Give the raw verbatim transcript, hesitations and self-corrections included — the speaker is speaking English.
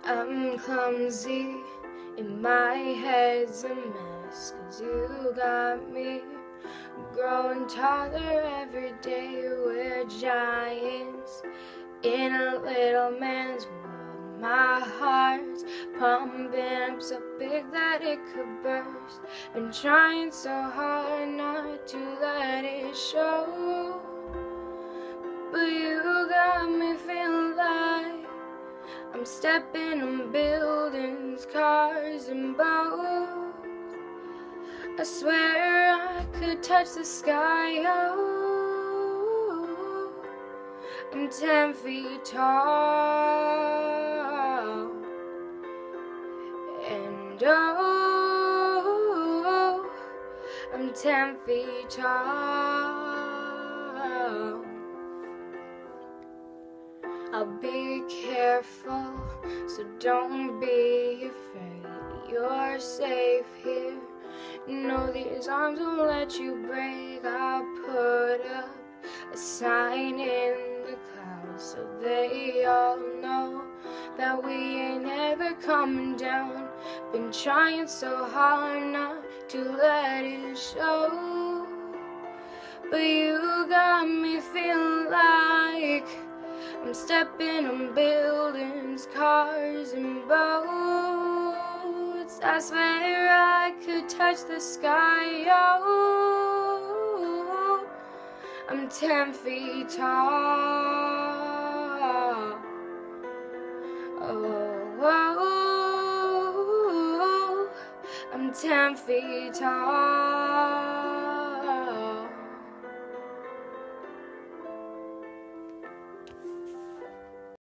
I'm clumsy, and my head's a mess, 'cause you got me growing taller every day. We're giants in a little man's world. My heart's pumping up so big that it could burst. Been trying so hard not to let it show, but you got me feeling like I'm stepping on buildings, cars, and boats. I swear I could touch the sky. Oh, I'm ten feet tall, and oh, I'm ten feet tall. I'll be careful, so don't be afraid. You're safe here. No, these arms won't let you break. I'll put up a sign in the clouds so they all know that we ain't ever coming down. Been trying so hard not to let it show, but you got me feeling like I'm stepping on buildings, cars, and boats. I swear I could touch the sky. Oh, I'm ten feet tall. Oh, oh, I'm ten feet tall.